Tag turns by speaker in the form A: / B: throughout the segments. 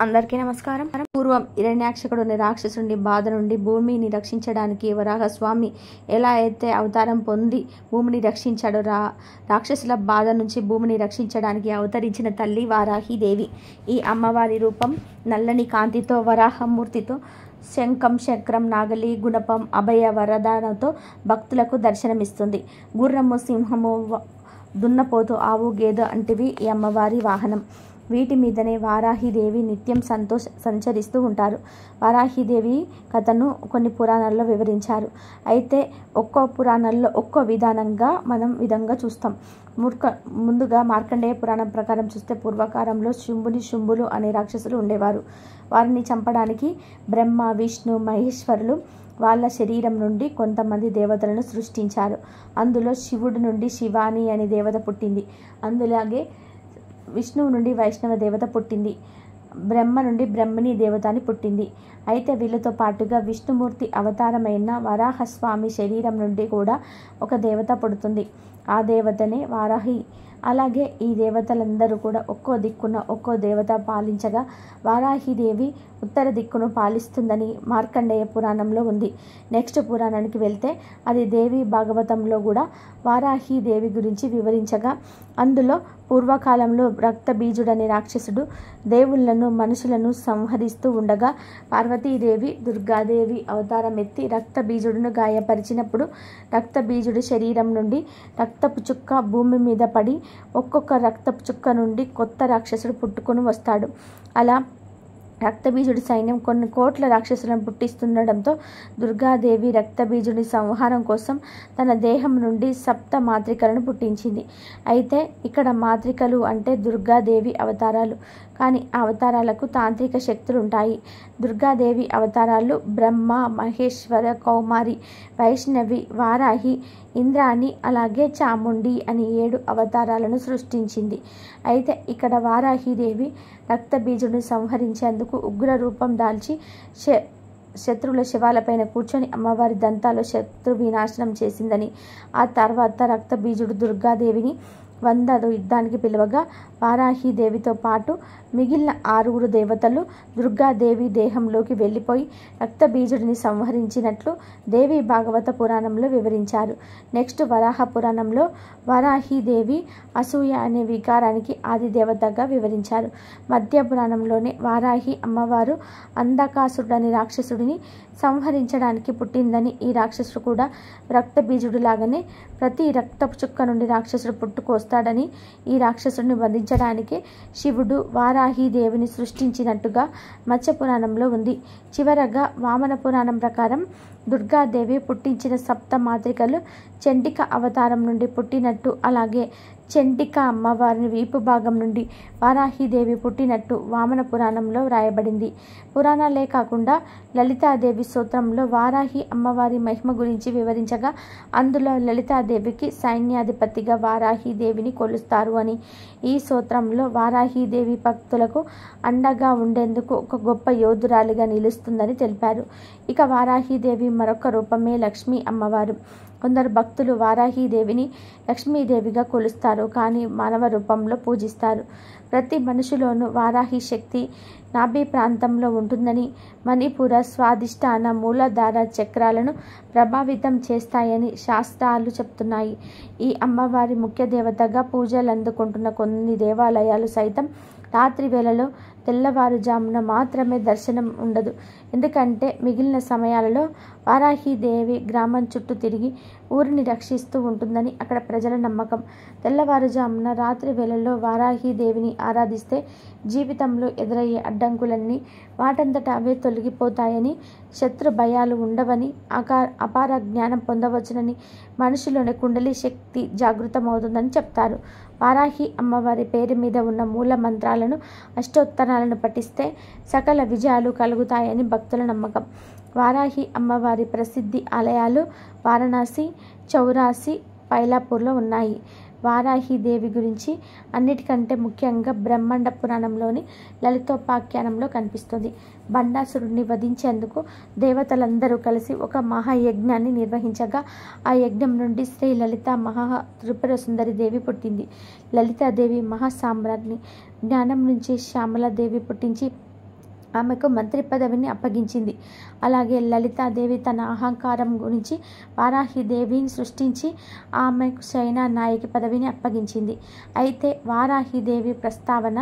A: అందరికీ నమస్కారం. పూర్వం హిరణ్యాక్షకుడు రాక్షసుని బాధ నుండి భూమిని రక్షించడానికి వరాహస్వామి ఎలా అయితే అవతారం పొంది భూమిని రక్షించాడో, రాక్షసుల బాధ నుంచి భూమిని రక్షించడానికి అవతరించిన తల్లి వారాహిదేవి. ఈ అమ్మవారి రూపం నల్లని కాంతితో, వరాహమూర్తితో, శంఖం, చక్రం, నాగలి, గుణపం, అభయ వరదానంతో భక్తులకు దర్శనమిస్తుంది. గుర్రము, సింహము, దున్నపోతు, ఆవు, గేదె అంటివి ఈ అమ్మవారి వాహనం. వీటి మీదనే వారాహిదేవి నిత్యం సంచరిస్తూ ఉంటారు. వారాహిదేవి కథను కొన్ని పురాణాల్లో వివరించారు. అయితే ఒక్కో పురాణాల్లో ఒక్కో విధంగా చూస్తాం. ముందుగా మార్కండేయ పురాణం ప్రకారం చూస్తే పూర్వకాలంలో శుంభులు అనే రాక్షసులు ఉండేవారు. వారిని చంపడానికి బ్రహ్మ, విష్ణు, మహేశ్వరులు వాళ్ళ శరీరం నుండి కొంతమంది దేవతలను సృష్టించారు. అందులో శివుడి నుండి శివాని అనే దేవత పుట్టింది. అందులాగే విష్ణువు నుండి వైష్ణవ దేవత పుట్టింది. బ్రహ్మ నుండి బ్రహ్మణి దేవత అని పుట్టింది. అయితే వీళ్ళతో పాటుగా విష్ణుమూర్తి అవతారమైన వరాహస్వామి శరీరం నుండి కూడా ఒక దేవత పుడుతుంది. ఆ దేవతనే వారాహి. అలాగే ఈ దేవతలందరూ కూడా ఒక్కో దిక్కున ఒక్కో దేవత పాలించగా వారాహిదేవి ఉత్తర దిక్కును పాలిస్తుందని మార్కండేయ పురాణంలో ఉంది. నెక్స్ట్ పురాణానికి వెళ్తే అది దేవి భాగవతంలో కూడా వారాహిదేవి గురించి వివరించగా, అందులో పూర్వకాలంలో రక్తబీజుడనే రాక్షసుడు దేవుళ్లను, మనుషులను సంహరిస్తూ ఉండగా పార్వతీదేవి, దుర్గాదేవి అవతారం ఎత్తి రక్తబీజుడును గాయపరిచినప్పుడు రక్తబీజుడి శరీరం నుండి రక్తపు చుక్క భూమి మీద పడి ఒక్కొక్క రక్తపు చుక్క నుండి కొత్త రాక్షసుడు పుట్టుకొని వస్తాడు. అలా రక్తబీజుడి సైన్యం కొన్ని కోట్ల రాక్షసులను పుట్టిస్తుండడంతో దుర్గాదేవి రక్తబీజుడి సంహారం కోసం తన దేహం నుండి సప్త మాత్రికలను పుట్టించింది. అయితే ఇక్కడ మాత్రికలు అంటే దుర్గాదేవి అవతారాలు, కానీ ఆ అవతారాలకు తాంత్రిక శక్తులు ఉంటాయి. దుర్గాదేవి అవతారాలు బ్రహ్మ, మహేశ్వర, కౌమారి, వైష్ణవి, వారాహి, ఇంద్రాణి, అలాగే చాముండి అని 7 అవతారాలను సృష్టించింది. అయితే ఇక్కడ వారాహిదేవి రక్తబీజుడిని సంహరించేందుకు ఉగ్ర రూపం దాల్చి శత్రువుల శవాలపైన కూర్చొని అమ్మవారి దంతాలు శత్రు వినాశనం చేసిందని, ఆ తర్వాత రక్తబీజుడు దుర్గాదేవిని 100 యుద్ధానికి పిలువగా వారాహిదేవితో పాటు మిగిలిన 6 దేవతలు దుర్గాదేవి దేహంలోకి వెళ్ళిపోయి రక్తబీజుడిని సంహరించినట్లు దేవి భాగవత పురాణంలో వివరించారు. నెక్స్ట్ వరాహ పురాణంలో వారాహిదేవి అసూయ అనే వికారానికి ఆది దేవతగా వివరించారు. మధ్య పురాణంలోనే వారాహి అమ్మవారు అంధకాసురుడనే రాక్షసుడిని సంహరించడానికి పుట్టిందని, ఈ రాక్షసుడు కూడా రక్తబీజుడు లాగానే ప్రతి రక్తపు చుక్క నుండి రాక్షసుడు పుట్టుకొస్తాడని, ఈ రాక్షసుడిని బంధించడానికి శివుడు వారాహిదేవిని సృష్టించినట్టుగా మత్స్య పురాణంలో ఉంది. చివరగా వామన పురాణం ప్రకారం దుర్గాదేవి పుట్టించిన సప్త మాత్రికలు చండిక అవతారం నుండి పుట్టినట్టు, అలాగే చండిక అమ్మవారిని వీపు భాగం నుండి వారాహిదేవి పుట్టినట్టు వామన పురాణంలో వ్రాయబడింది. పురాణాలే కాకుండా లలితాదేవి స్తోత్రంలో వారాహి అమ్మవారి మహిమ గురించి వివరించగా, అందులో లలితాదేవికి సైన్యాధిపతిగా వారాహిదేవిని కొలుస్తారు అని, ఈ స్తోత్రంలో వారాహిదేవి భక్తులకు అండగా ఉండేందుకు ఒక గొప్ప యోధురాలిగా నిలుస్తుందని తెలిపారు. ఇక వారాహిదేవి మరొక రూపమే లక్ష్మీ అమ్మవారు. కొందరు భక్తులు వారాహిదేవిని లక్ష్మీదేవిగా కొలుస్తారు, కానీ మానవ రూపంలో పూజిస్తారు. ప్రతి మనిషిలోనూ వారాహి శక్తి నాభి ప్రాంతంలో ఉంటుందని, మణిపుర, స్వాదిష్టాన, మూలాధార చక్రాలను ప్రభావితం చేస్తాయని శాస్త్రాలు చెప్తున్నాయి. ఈ అమ్మవారి ముఖ్య దేవతగా పూజలు అందుకుంటున్న కొన్ని దేవాలయాలు సైతం రాత్రి వేళలో తెల్లవారుజామున మాత్రమే దర్శనం ఉండదు. ఎందుకంటే మిగిలిన సమయాలలో వారాహిదేవి గ్రామం చుట్టూ తిరిగి ఊరిని రక్షిస్తూ ఉంటుందని అక్కడ ప్రజల నమ్మకం. తెల్లవారుజామున రాత్రి వేళల్లో వారాహిదేవిని ఆరాధిస్తే జీవితంలో ఎదురయ్యే అడ్డంకులన్నీ వాటంతట అవే తొలగిపోతాయని, శత్రు భయాలు ఉండవని, అపార జ్ఞానం పొందవచ్చునని, మనిషిలోని కుండలి శక్తి జాగృతమవుతుందని చెప్తారు. వారాహి అమ్మవారి పేరు మీద ఉన్న మూల మంత్రాలను, అష్టోత్తరాలను పఠిస్తే సకల విజయాలు కలుగుతాయని భక్తుల నమ్మకం. వారాహి అమ్మవారి ప్రసిద్ధి ఆలయాలు వారణాసి, చౌరాసి, పైలాపూర్లో ఉన్నాయి. వారాహిదేవి గురించి అన్నిటికంటే ముఖ్యంగా బ్రహ్మాండ పురాణంలోని లలితోపాఖ్యానంలో కనిపిస్తుంది. బండాసురుడిని వధించేందుకు దేవతలందరూ కలిసి ఒక మహాయజ్ఞాన్ని నిర్వహించగా ఆ యజ్ఞం నుండి శ్రీ లలిత మహా త్రిపుర సుందరి దేవి పుట్టింది. లలితాదేవి మహాసామ్రాజ్ఞి. జ్ఞానం నుంచి శ్యామలాదేవి పుట్టించి ఆమెకు మంత్రి పదవిని అప్పగించింది. అలాగే లలితాదేవి తన అహంకారం గురించి వారాహిదేవిని సృష్టించి ఆమెకు సైనా నాయకి పదవిని అప్పగించింది. అయితే వారాహిదేవి ప్రస్తావన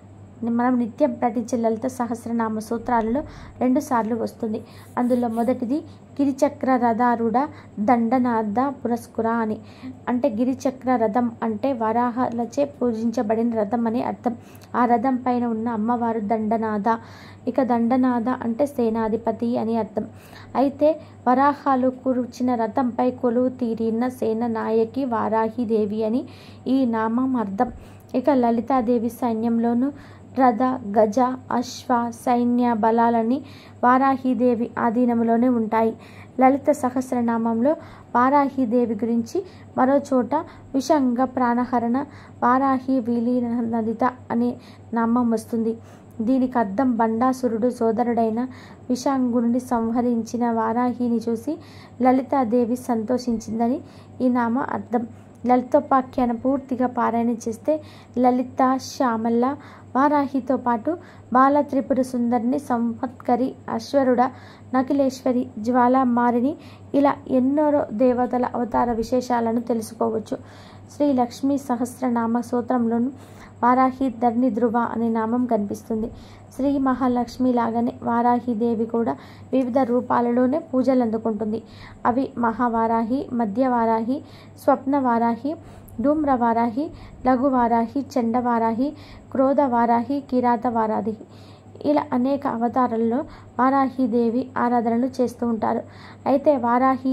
A: మనం నిత్యం పఠించే లలిత సహస్రనామ సూత్రాలలో 2 సార్లు వస్తుంది. అందులో మొదటిది గిరిచక్ర రథారూఢ దండనాద పురస్కుర అని. అంటే గిరిచక్ర రథం అంటే వరాహాలచే పూజించబడిన రథం అని అర్థం. ఆ రథం పైన ఉన్న అమ్మవారు దండనాద. ఇక దండనాద అంటే సేనాధిపతి అని అర్థం. అయితే వరాహాలు కూర్చిన రథంపై కొలువు తీరిన సేన నాయకి వారాహిదేవి అని ఈ నామం అర్థం. ఇక లలితాదేవి సైన్యంలోనూ రథ, గజ, అశ్వ సైన్య బలాలని వారాహిదేవి ఆధీనంలోనే ఉంటాయి. లలిత సహస్రనామంలో వారాహిదేవి గురించి మరో చోట విషంగ ప్రాణహరణ వారాహి విలీనదిత అనే నామం వస్తుంది. దీనికి అర్థం బండాసురుడు సోదరుడైన విషాంగుని సంహరించిన వారాహిని చూసి లలితాదేవి సంతోషించిందని ఈ నామ అర్థం. లలితోపాఖ్యాన పూర్తిగా పారాయణ చేస్తే లలిత, శ్యామల, వారాహితో పాటు బాల త్రిపుర సుందరిని, సంవత్కరి, అశ్వరుడ, నకిలేశ్వరి, జ్వాలామారిని ఇలా ఎన్నో దేవతల అవతార విశేషాలను తెలుసుకోవచ్చు. శ్రీ లక్ష్మీ సహస్రనామ స్తోత్రంలోను వారాహి ధర్ని ధ్రువ అనే నామం కనిపిస్తుంది. శ్రీ మహాలక్ష్మి లాగానే వారాహిదేవి కూడా వివిధ రూపాలలోనే పూజలు అందుకుంటుంది. అవి మహావారాహి, మధ్యవారాహి, స్వప్నవారాహి, ధూమ్రవారాహి, లఘువారాహి, చండవారాహి, క్రోధవారాహి, కిరాతవారాహి ఇలా అనేక అవతారాల్లో వారాహిదేవి ఆరాధనలు చేస్తూ ఉంటారు. అయితే వారాహి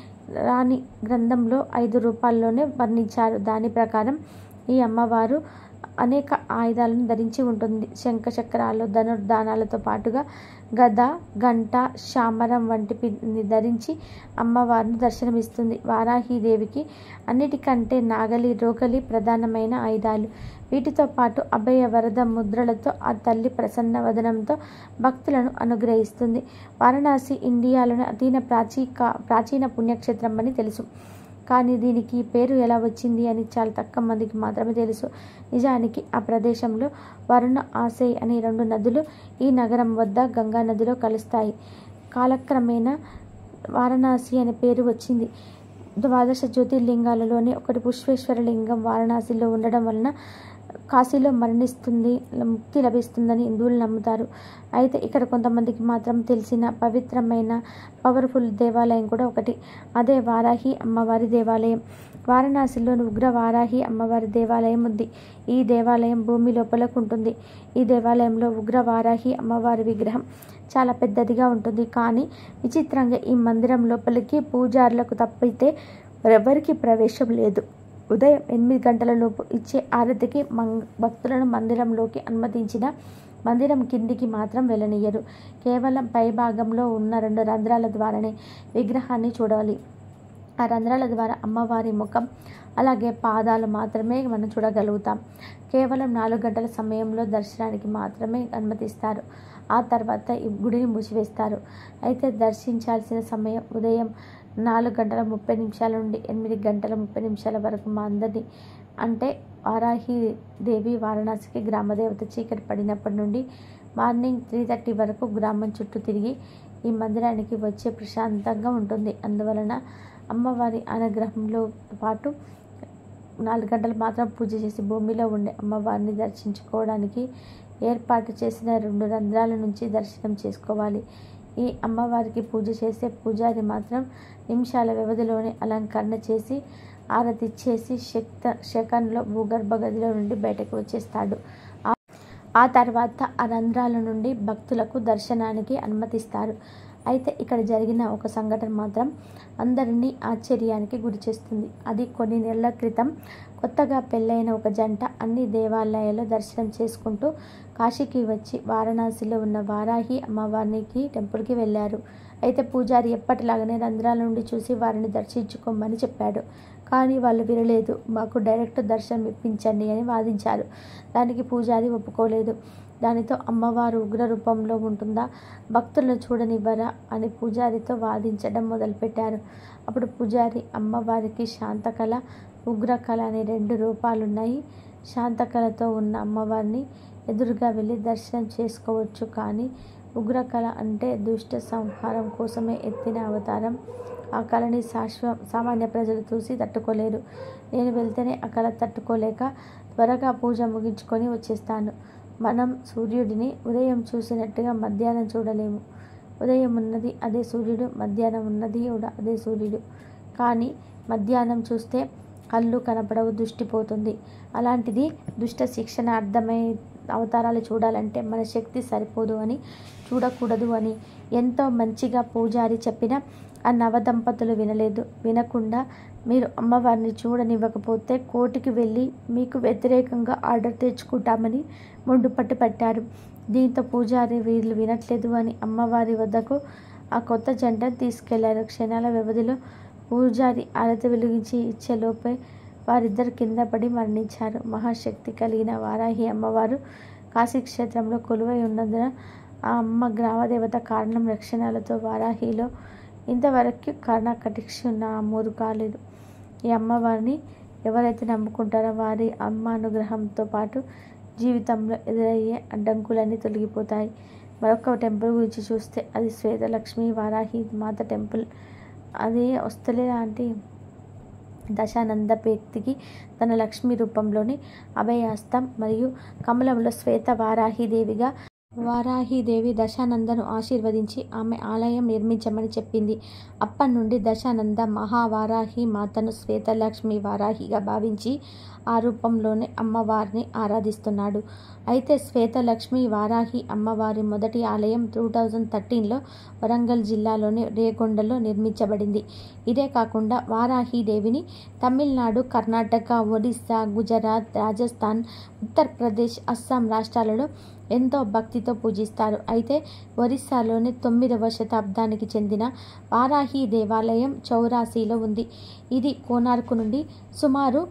A: రాణి గ్రంథంలో 5 రూపాల్లోనే వర్ణించారు. దాని ప్రకారం ఈ అమ్మవారు అనేక ఆయుధాలను ధరించి ఉంటుంది. శంఖచక్రాలు, ధనుర్దానాలతో పాటుగా గద, గంట, శామరం వంటివి ధరించి అమ్మవారిని దర్శనమిస్తుంది. వారాహిదేవికి అన్నిటికంటే నాగలి, రోగలి ప్రధానమైన ఆయుధాలు. వీటితో పాటు అభయ వరద ముద్రలతో ఆ తల్లి ప్రసన్న వదనంతో భక్తులను అనుగ్రహిస్తుంది. వారణాసి ఇండియాలోని ప్రాచీన పుణ్యక్షేత్రం అని తెలుసు. కానీ దీనికి పేరు ఎలా వచ్చింది అని చాలా తక్కువ మందికి మాత్రమే తెలుసు. నిజానికి ఆ ప్రదేశంలో వరుణ, ఆసేయ్ అనే 2 నదులు ఈ నగరం వద్ద గంగా నదిలో కలుస్తాయి. కాలక్రమేణా వారణాసి అనే పేరు వచ్చింది. 12 జ్యోతిర్లింగాలలోని ఒకటి పుష్పేశ్వర లింగం వారణాసిలో ఉండడం వలన కాశీలో మరణిస్తుంది, ముక్తి లభిస్తుందని హిందువులు నమ్ముతారు. అయితే ఇక్కడ కొంతమందికి మాత్రం తెలిసిన పవిత్రమైన పవర్ఫుల్ దేవాలయం కూడా ఒకటి. అదే వారాహి అమ్మవారి దేవాలయం. వారణాసిలోని ఉగ్ర వారాహి అమ్మవారి దేవాలయం ఉంది. ఈ దేవాలయం భూమి లోపలకు ఉంటుంది. ఈ దేవాలయంలో ఉగ్ర వారాహి అమ్మవారి విగ్రహం చాలా పెద్దదిగా ఉంటుంది. కానీ విచిత్రంగా ఈ మందిరం లోపలికి పూజారులకు తప్పితే ఎవరికి ప్రవేశం లేదు. ఉదయం 8 గంటల లోపు ఇచ్చే ఆరతికి భక్తులను మందిరంలోకి అనుమతించిన మందిరం కిందికి మాత్రం వెళ్ళనియ్యరు. కేవలం పై భాగంలో ఉన్న 2 రంధ్రాల ద్వారానే విగ్రహాన్ని చూడాలి. ఆ రంధ్రాల ద్వారా అమ్మవారి ముఖం అలాగే పాదాలు మాత్రమే మనం చూడగలుగుతాం. కేవలం 4 గంటల సమయంలో దర్శనానికి మాత్రమే అనుమతిస్తారు. ఆ తర్వాత ఈ గుడిని మూసివేస్తారు. అయితే దర్శించాల్సిన సమయం ఉదయం 4:30 నుండి 8:30 వరకు మా అందరినీ అంటే వారాహి దేవి వారణాసికి గ్రామదేవత చీకటి పడినప్పటి నుండి మార్నింగ్ 3:30 వరకు గ్రామం చుట్టూ తిరిగి ఈ మందిరానికి వచ్చే ప్రశాంతంగా ఉంటుంది. అందువలన అమ్మవారి అనుగ్రహంలో పాటు 4 గంటలు మాత్రం పూజ చేసి భూమిలో ఉండే అమ్మవారిని దర్శించుకోవడానికి ఏర్పాటు చేసిన 2 రంధ్రాల నుంచి దర్శనం చేసుకోవాలి. ఈ అమ్మవారికి పూజ చేసే పూజారి మాత్రం నిమిషాల వ్యవధిలోనే అలంకరణ చేసి ఆరతి ఇచ్చేసి సెకండ్లో భూగర్భ గదిలో నుండి బయటకు వచ్చేస్తాడు. ఆ తర్వాత ఆ రంధ్రాల నుండి భక్తులకు దర్శనానికి అనుమతిస్తారు. అయితే ఇక్కడ జరిగిన ఒక సంఘటన మాత్రం అందరినీ ఆశ్చర్యానికి గురి చేస్తుంది. అది కొన్ని నెలల క్రితం కొత్తగా పెళ్ళైన ఒక జంట అన్ని దేవాలయాల్లో దర్శనం చేసుకుంటూ కాశీకి వచ్చి వారణాసిలో ఉన్న వారాహి అమ్మవారికి టెంపుల్కి వెళ్ళారు. అయితే పూజారి ఎప్పటిలాగానే రంధ్రాల నుండి చూసి వారిని దర్శించుకోమని చెప్పాడు. కానీ వాళ్ళు వినలేదు. మాకు డైరెక్ట్ దర్శనం ఇప్పించండి అని వాదించారు. దానికి పూజారి ఒప్పుకోలేదు. దానితో అమ్మవారు ఉగ్ర రూపంలో ఉంటుందా, భక్తులను చూడనివ్వరా అని పూజారితో వాదించడం మొదలుపెట్టారు. అప్పుడు పూజారి అమ్మవారికి శాంతకళ, ఉగ్రకళ అనే 2 రూపాలున్నాయి. శాంతకళతో ఉన్న అమ్మవారిని ఎదురుగా వెళ్ళి దర్శనం చేసుకోవచ్చు. కానీ ఉగ్రకళ అంటే దుష్ట సంహారం కోసమే ఎత్తిన అవతారం. ఆ కళని సామాన్య ప్రజలు చూసి తట్టుకోలేరు. నేను వెళ్తేనే ఆ కళ తట్టుకోలేక త్వరగా పూజ ముగించుకొని వచ్చేస్తాను. మనం సూర్యుడిని ఉదయం చూసినట్టుగా మధ్యాహ్నం చూడలేము. ఉదయం ఉన్నది అదే సూర్యుడు, మధ్యాహ్నం ఉన్నది కూడా అదే సూర్యుడు. కానీ మధ్యాహ్నం చూస్తే కళ్ళు కనపడవు, దృష్టి పోతుంది. అలాంటిది దుష్ట శిక్షణ అర్థమై అవతారాలు చూడాలంటే మన శక్తి సరిపోదు అని, చూడకూడదు అని ఎంతో మంచిగా పూజారి చెప్పినా ఆ నవదంపతులు వినలేదు. వినకుండా మీరు అమ్మవారిని చూడనివ్వకపోతే కోర్టుకి వెళ్ళి మీకు వ్యతిరేకంగా ఆర్డర్ తెచ్చుకుంటామని మొండుపట్టు పట్టారు. దీంతో పూజారి వీళ్ళు వినట్లేదు అని అమ్మవారి వద్దకు ఆ కొత్త జంటను తీసుకెళ్లారు. క్షణాల వ్యవధిలో పూజారి ఆరతి వెలిగించి ఇచ్చేలోపే వారిద్దరు కింద పడి మరణించారు. మహాశక్తి కలిగిన వారాహి అమ్మవారు కాశీక్షేత్రంలో కొలువై ఉన్నందున ఆ అమ్మ గ్రామదేవత కారణం లక్షణాలతో వారాహిలో ఇంతవరకు కర్ణకటిక్షి నమోదు కాలేదు. ఈ అమ్మవారిని ఎవరైతే నమ్ముకుంటారో వారి అమ్మ అనుగ్రహంతో పాటు జీవితంలో ఎదురయ్యే అడ్డంకులన్నీ తొలగిపోతాయి. మరొక టెంపుల్ గురించి చూస్తే అది శ్వేతలక్ష్మి వారాహి మాత టెంపుల్. అది వస్తలేదా అంటే దశానంద వ్యక్తికి తన లక్ష్మీ రూపంలోని అభయహస్తం మరియు కమలంలో శ్వేత వారాహిదేవిగా వారాహిదేవి దశానందను ఆశీర్వదించి ఆమె ఆలయం నిర్మించమని చెప్పింది. అప్పటి నుండి దశానంద మహావారాహి మాతను శ్వేతలక్ష్మి వారాహిగా భావించి ఆ రూపంలోనే అమ్మవారిని ఆరాధిస్తున్నాడు. అయితే శ్వేతలక్ష్మి వారాహి అమ్మవారి మొదటి ఆలయం 2013లో వరంగల్ జిల్లాలోని రేగొండలో నిర్మించబడింది. ఇదే కాకుండా వారాహిదేవిని తమిళనాడు, కర్ణాటక, ఒడిస్సా, గుజరాత్, రాజస్థాన్, ఉత్తరప్రదేశ్, అస్సాం రాష్ట్రాలలో ఎంతో భక్తితో పూజిస్తారు. అయితే ఒరిస్సాలోని 9వ శతాబ్దానికి చెందిన వారాహి దేవాలయం చౌరాసీలో ఉంది. ఇది కోనార్కు నుండి సుమారు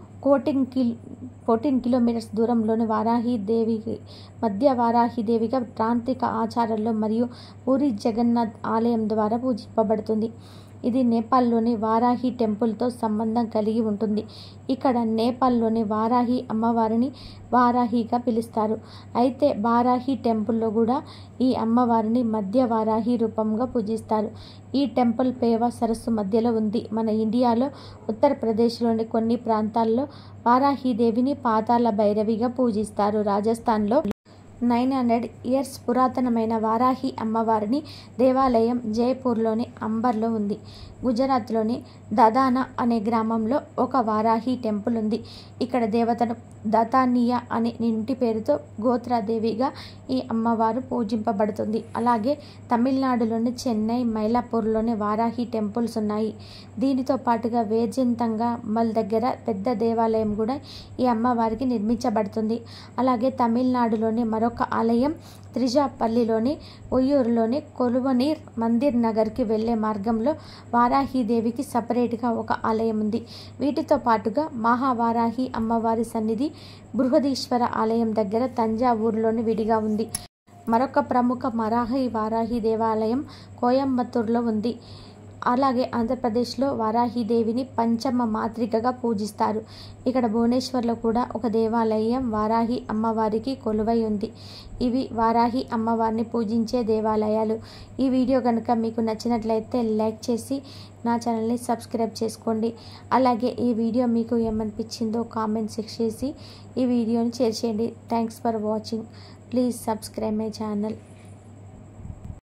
A: 14 కిలోమీటర్స్ దూరంలోని వారాహిదేవికి మధ్య వారాహిదేవిగా తాంత్రిక ఆచారాల్లో మరియు పూరి జగన్నాథ్ ఆలయం ద్వారా పూజింపబడుతుంది. ఇది నేపాల్లోని వారాహి టెంపుల్తో సంబంధం కలిగి ఉంటుంది. ఇక్కడ నేపాల్లోని వారాహి అమ్మవారిని వారాహిగా పిలుస్తారు. అయితే వారాహి టెంపుల్లో కూడా ఈ అమ్మవారిని మధ్య వారాహి రూపంగా పూజిస్తారు. ఈ టెంపుల్ పేవ సరస్సు మధ్యలో ఉంది. మన ఇండియాలో ఉత్తరప్రదేశ్లోని కొన్ని ప్రాంతాల్లో వారాహిదేవిని పాతాళ భైరవిగా పూజిస్తారు. రాజస్థాన్లో 900 ఇయర్స్ పురాతనమైన వారాహి అమ్మవారిని దేవాలయం జైపూర్లోని అంబర్లో ఉంది. గుజరాత్లోని దదానా అనే గ్రామంలో ఒక వారాహి టెంపుల్ ఉంది. ఇక్కడ దేవతను దతానియా అనే ఇంటి పేరుతో గోత్రదేవిగా ఈ అమ్మవారు పూజింపబడుతుంది. అలాగే తమిళనాడులోని చెన్నై, మైలాపూర్లోని వారాహి టెంపుల్స్ ఉన్నాయి. దీనితో పాటుగా వేజంతంగా మల్ దగ్గర పెద్ద దేవాలయం కూడా ఈ అమ్మవారికి నిర్మించబడుతుంది. అలాగే తమిళనాడులోని మరొక ఆలయం త్రిజాపల్లిలోని ఉయ్యూరులోని కొలువనీర్ మందిర్ నగర్కి వెళ్లే మార్గంలో వారాహిదేవికి సపరేట్గా ఒక ఆలయం ఉంది. వీటితో పాటుగా మహావారాహి అమ్మవారి సన్నిధి బృహదీశ్వర ఆలయం దగ్గర తంజావూరులోని విడిగా ఉంది. మరొక ప్రముఖ వారాహి దేవాలయం కోయంబత్తూరులో ఉంది. అలాగే ఆంధ్రప్రదేశ్లో వారాహిదేవిని పంచమ మాతృకగా పూజిస్తారు. ఇక్కడ భువనేశ్వర్లో కూడా ఒక దేవాలయం వారాహి అమ్మవారికి కొలువై ఉంది. ఇవి వారాహి అమ్మవారిని పూజించే దేవాలయాలు. ఈ వీడియో కనుక మీకు నచ్చినట్లయితే లైక్ చేసి నా ఛానల్ని సబ్స్క్రైబ్ చేసుకోండి. అలాగే ఈ వీడియో మీకు ఏమనిపించిందో కామెంట్స్ చేసి ఈ వీడియోని షేర్ చేయండి. Thanks for watching. Please subscribe my channel.